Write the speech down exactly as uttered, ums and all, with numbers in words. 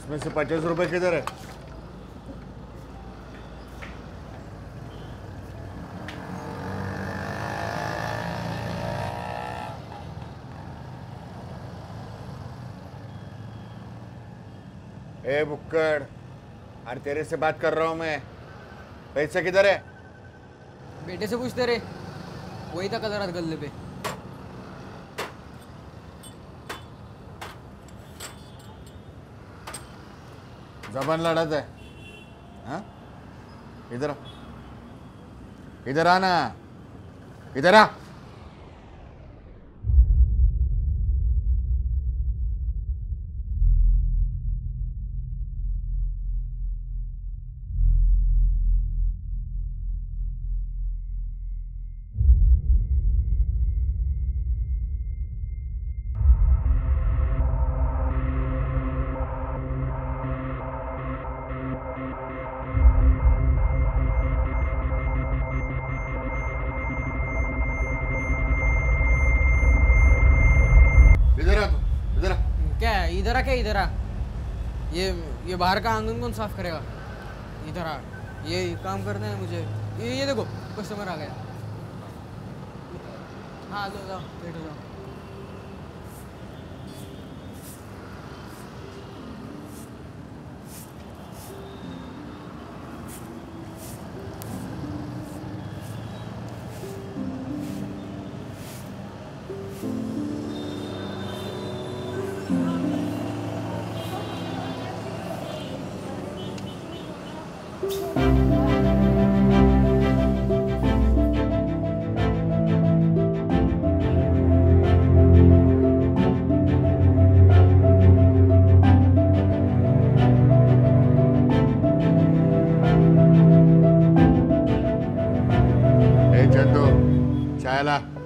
इसमें से पचास रुपए किधर है? ए बुक्कड़, अरे तेरे से बात कर रहा हूं मैं। पैसे किधर है? बेटे से पूछते रहे, वही था कल रात गल्ले पे। जबान लड़ाता है हाँ? इधर आ, इधर आना, इधर आ। इधर आ, क्या इधर आ? ये ये बाहर का आंगन कौन साफ करेगा? इधर आ, ये काम करना है मुझे। ये ये देखो कस्टमर आ गया। हाँ लो जाओ, बैठो जाओ। Chaila-A.